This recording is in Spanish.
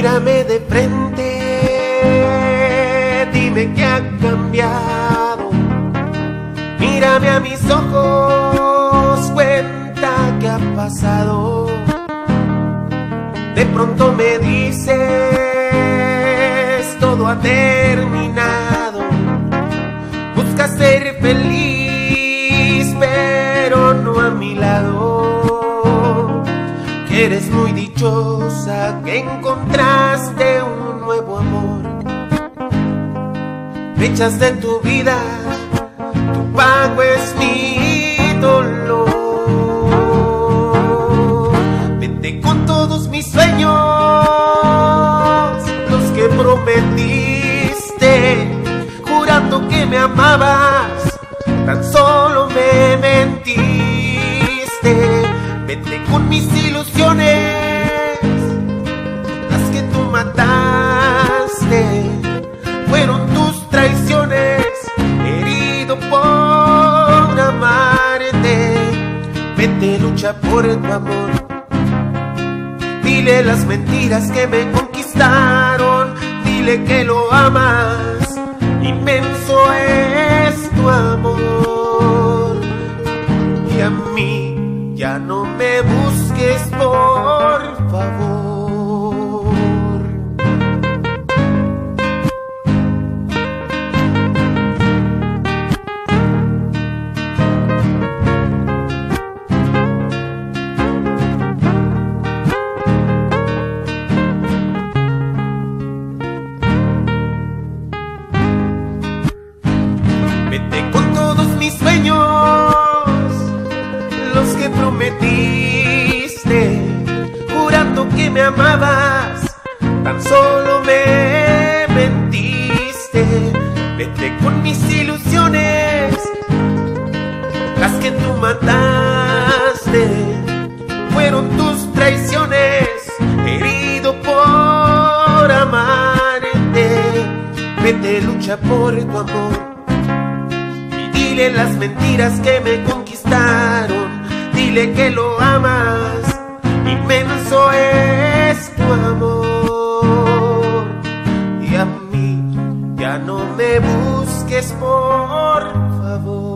Mírame de frente, dime qué ha cambiado. Mírame a mis ojos, cuenta qué ha pasado. De pronto me dices, todo ha terminado. Buscas ser feliz, pero no a mi lado. Que eres muy dichosa, que encontraste un nuevo amor. Me echas de tu vida, tu pago es mi dolor. Vete con todos mis sueños, los que prometiste, jurando que me amabas, tan solo me mentiste. Vete con mis ilusiones, las que tú mataste, fueron tus traiciones, herido por amarte. Vete, lucha por tu amor. Dile las mentiras que me conquistaron, dile que lo amas, inmenso es tu amor. Y a mí ya no me busques, por favor. Vete con todos mis sueños, los que prometiste, jurando que me amabas, tan solo me mentiste. Vete con mis ilusiones, las que tú mataste, fueron tus traiciones, herido por amarte. Vete, lucha por tu amor. Dile las mentiras que me conquistaron, dile que lo amas, inmenso es tu amor. Y a mí ya no me busques, por favor.